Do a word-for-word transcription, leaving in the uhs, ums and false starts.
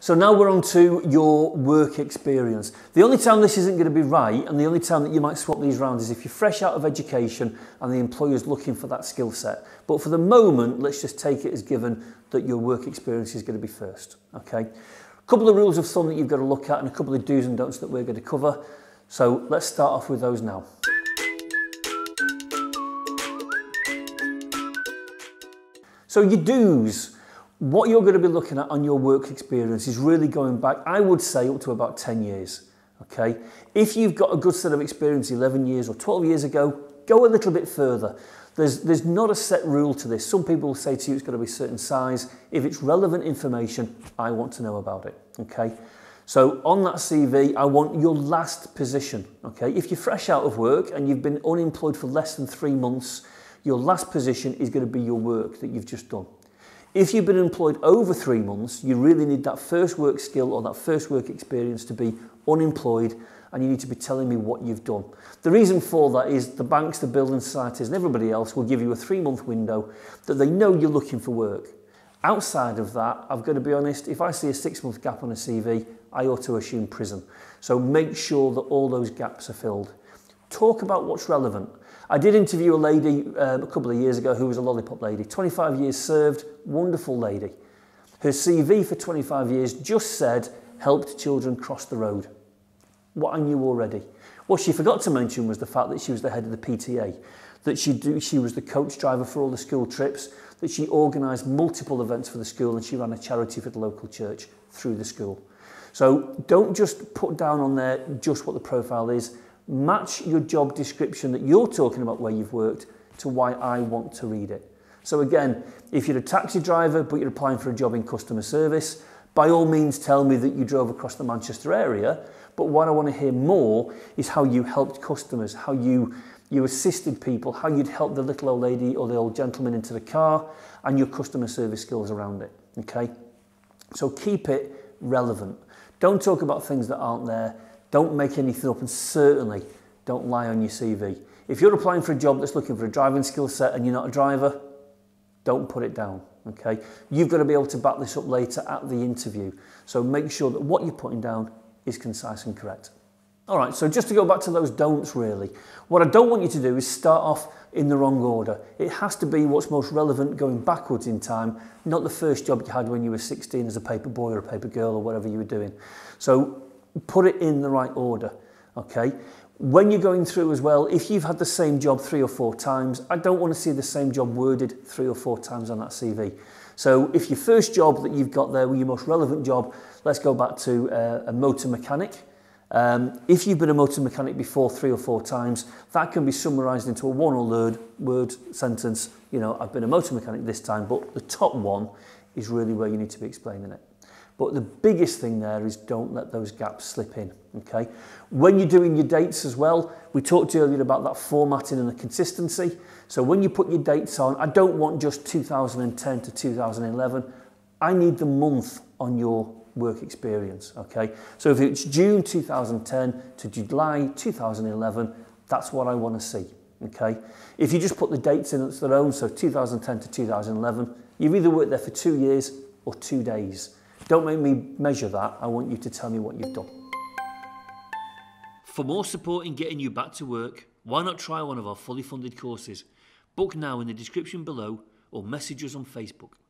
So now we're on to your work experience. The only time this isn't going to be right, and the only time that you might swap these around, is if you're fresh out of education and the employer's looking for that skill set. But for the moment, let's just take it as given that your work experience is going to be first. Okay. A couple of rules of thumb that you've got to look at and a couple of do's and don'ts that we're going to cover. So let's start off with those now. So your do's. What you're going to be looking at on your work experience is really going back, I would say, up to about ten years. Okay. If you've got a good set of experience eleven years or twelve years ago, go a little bit further. There's, there's not a set rule to this. Some people will say to you it's got to be a certain size. If it's relevant information, I want to know about it. Okay. So on that C V, I want your last position. Okay. If you're fresh out of work and you've been unemployed for less than three months, your last position is going to be your work that you've just done. If you've been employed over three months, you really need that first work skill or that first work experience to be unemployed, and you need to be telling me what you've done. The reason for that is the banks, the building societies and everybody else will give you a three month window that they know you're looking for work. Outside of that, I've got to be honest, if I see a six month gap on a C V, I ought to assume prison. So make sure that all those gaps are filled. Talk about what's relevant. I did interview a lady um, a couple of years ago who was a lollipop lady, twenty-five years served, wonderful lady. Her C V for twenty-five years just said, helped children cross the road. What I knew already. What she forgot to mention was the fact that she was the head of the P T A, that she, do, she was the coach driver for all the school trips, that she organised multiple events for the school and she ran a charity for the local church through the school. So don't just put down on there just what the profile is. Match your job description that you're talking about where you've worked to why I want to read it. So again, if you're a taxi driver but you're applying for a job in customer service, by all means tell me that you drove across the Manchester area, but what I want to hear more is how you helped customers, how you, you assisted people, how you'd help the little old lady or the old gentleman into the car, and your customer service skills around it, okay? So keep it relevant. Don't talk about things that aren't there. Don't make anything up, and certainly don't lie on your C V. If you're applying for a job that's looking for a driving skill set and you're not a driver, don't put it down, okay? You've got to be able to back this up later at the interview. So make sure that what you're putting down is concise and correct. All right, so just to go back to those don'ts really, what I don't want you to do is start off in the wrong order. It has to be what's most relevant going backwards in time, not the first job you had when you were sixteen as a paper boy or a paper girl or whatever you were doing. So put it in the right order, okay? When you're going through as well, if you've had the same job three or four times, I don't want to see the same job worded three or four times on that C V. So if your first job that you've got there, your most relevant job, let's go back to uh, a motor mechanic. Um, if you've been a motor mechanic before three or four times, that can be summarised into a one or word, word sentence. You know, I've been a motor mechanic this time, but the top one is really where you need to be explaining it. But the biggest thing there is don't let those gaps slip in, okay? When you're doing your dates as well, we talked earlier about that formatting and the consistency. So when you put your dates on, I don't want just two thousand ten to two thousand eleven. I need the month on your work experience, okay? So if it's June two thousand ten to July two thousand eleven, that's what I want to see, okay? If you just put the dates in as their own, so two thousand ten to two thousand eleven, you've either worked there for two years or two days. Don't make me measure that. I want you to tell me what you've done. For more support in getting you back to work, why not try one of our fully funded courses? Book now in the description below or message us on Facebook.